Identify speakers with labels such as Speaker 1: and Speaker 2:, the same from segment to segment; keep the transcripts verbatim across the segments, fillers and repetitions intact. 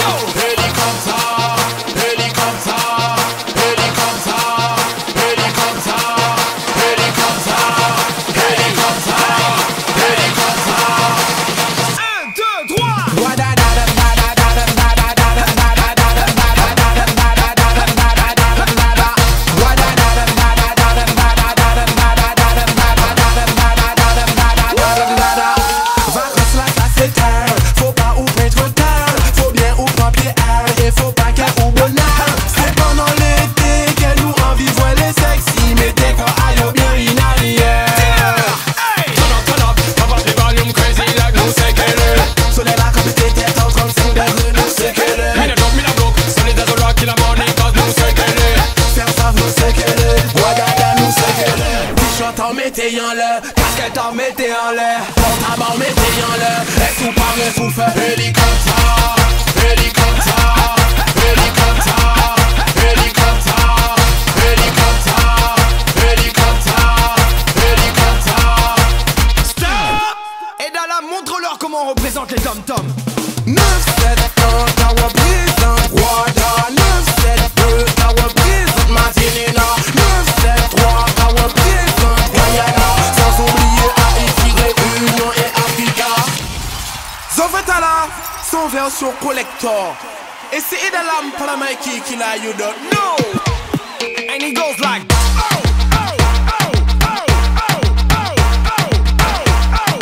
Speaker 1: Mettez en l'air, casquette en mettez en l'air, porte-à-bord mettez en l'air, est-ce ou pas le fou fait hélicoptère, hélicoptère, hélicoptère, hélicoptère, hélicoptère, hélicoptère, hélicoptère. Stop! Et Dala, montre-leur comment on représente les tom-toms. neuf sept un, ça représente Rwanda. neuf sept deux, ça représente Martinina. neuf sept trois, ça représente Guyana. Sans oublier Haïti, Réunion et Africa. Zovetala, son version collector. Et c'est Edalam Palamaki qui l'a, you don't know. And it goes like oh, oh, oh, oh, oh, oh, oh,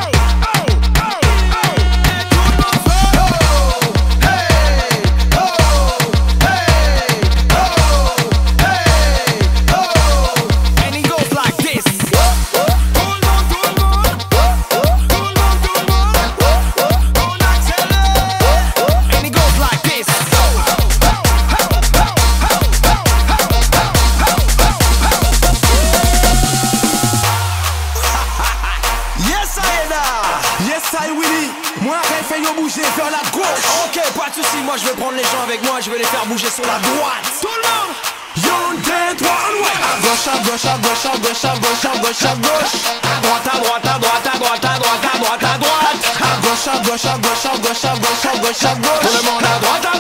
Speaker 1: bouger vers la gauche. Ok, pas de soucis, moi je vais prendre les gens avec moi, je vais les faire bouger sur la droite. Tout le monde. Yon, deux, trois, ouais. À gauche, à gauche, à gauche, à gauche, à gauche, à gauche, à gauche. À droite, à droite, à droite, à droite, à droite, à droite, à droite. À gauche, à gauche, à gauche, à gauche, à gauche, à gauche, à gauche. Tout le monde à droite, à